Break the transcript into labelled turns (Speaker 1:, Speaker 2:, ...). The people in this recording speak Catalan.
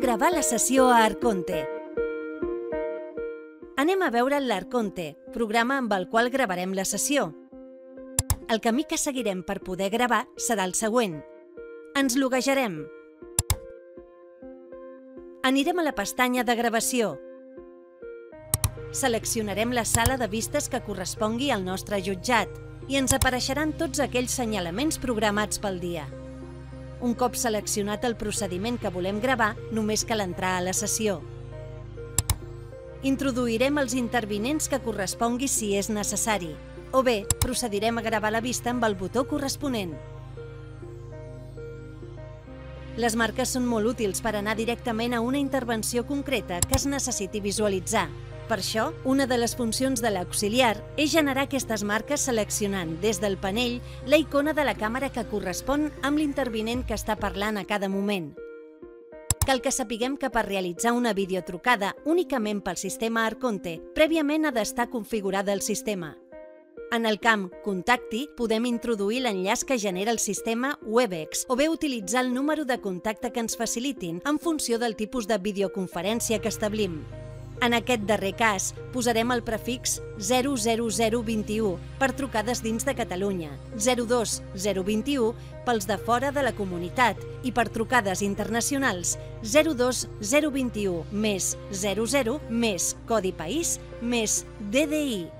Speaker 1: gravar la sessió a Arconte. Anem a veure l'Arconte, programa amb el qual gravarem la sessió. El camí que seguirem per poder gravar serà el següent. Ens loguejarem. Anirem a la pestanya de gravació. Seleccionarem la sala de vistes que correspongui al nostre jutjat i ens apareixeran tots aquells senyalaments programats pel dia. Un cop seleccionat el procediment que volem gravar, només cal entrar a la sessió. Introduirem els intervinents que correspongui si és necessari, o bé procedirem a gravar la vista amb el botó corresponent. Les marques són molt útils per anar directament a una intervenció concreta que es necessiti visualitzar. Per això, una de les funcions de l'auxiliar és generar aquestes marques seleccionant des del panell la icona de la càmera que correspon amb l'intervinent que està parlant a cada moment. Cal que sapiguem que per realitzar una videotrucada únicament pel sistema Arconte, prèviament ha d'estar configurada el sistema. En el camp Contacti podem introduir l'enllaç que genera el sistema Webex o bé utilitzar el número de contacte que ens facilitin en funció del tipus de videoconferència que establim. En aquest darrer cas, posarem el prefix 00021 per trucades dins de Catalunya, 02021 pels de fora de la comunitat i per trucades internacionals 02021 més 00 més codi país més DDI.